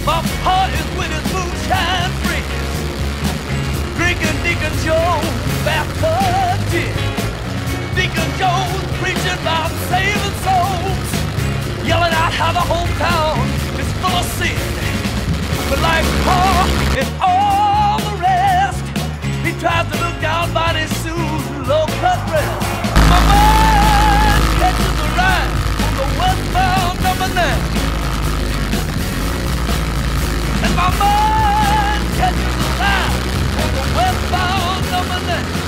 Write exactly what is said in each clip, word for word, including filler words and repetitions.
My heart is with his moonshine friends, drinking Deacon Joe's bathtub gin. Deacon Joe's preaching about saving souls, yelling out how the hometown is full of sin. But like Paul and all the rest, he tries to look down by his suit, low-cut dress. My mind catches a ride on the westbound number nine, and my mind catches a ride on the westbound number nine.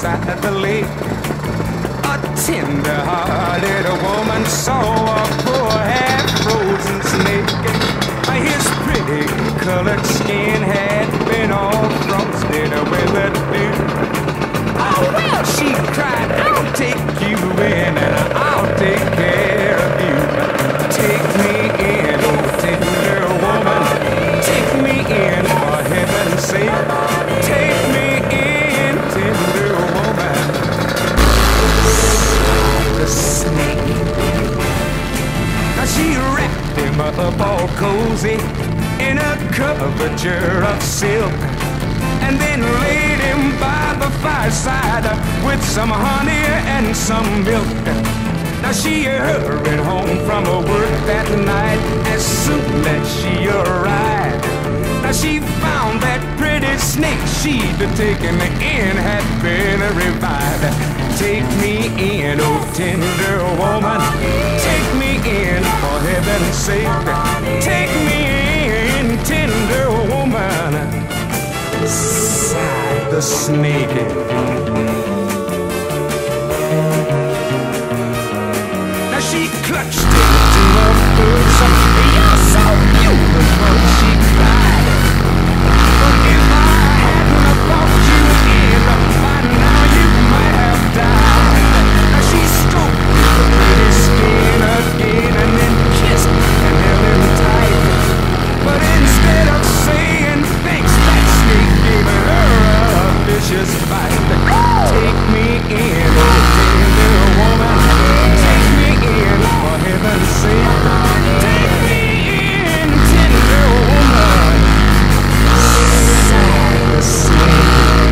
beside the lake. A tender-hearted woman saw a poor half-frozen snake. His pretty colored skin had been all frosted with the dew. Oh well, she cried, I'll take you in and I'll take care of you. Take me in, oh tender woman, take me in for heaven's sake. Take me in, tender woman. The snake. Now she wrapped him up all cozy in a coverture of silk, and then laid him by the fireside with some honey and some milk. Now she hurried home from her work that night as soon as she arrived. Now she found that pretty snake she'd taken in had been revived. Take me in, oh tender woman, take me in for heaven's sake. Take me in, tender woman, sighed the snake. Now she clutched into her bosom. You're so beautiful, she cried. But if I hadn't brought you in, by now you might have died. Now she stroked the pretty skin again and then kissed and held him tight. But instead of saying thanks, that snake gave her a vicious bite. Take me in, oh tender woman, take me in for heaven's sake. Take me in, tender woman, sighed the snake.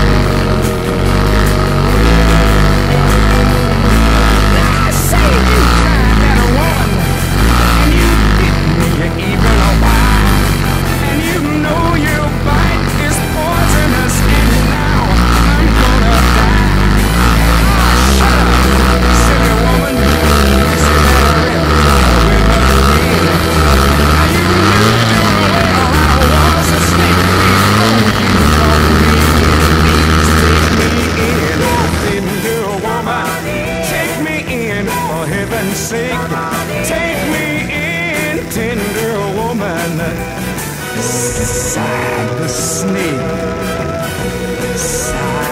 I say you tried that one, and you bit me even a while, and you know your bite is poisonous, and now I'm gonna die. Ah, shut up, silly woman. You said that with a grin. Now you knew well I was a snake before you caught me. Please take me in, oh tender woman, take me in for heaven's sake. Take me in, tender woman, sighed the snake. Sighed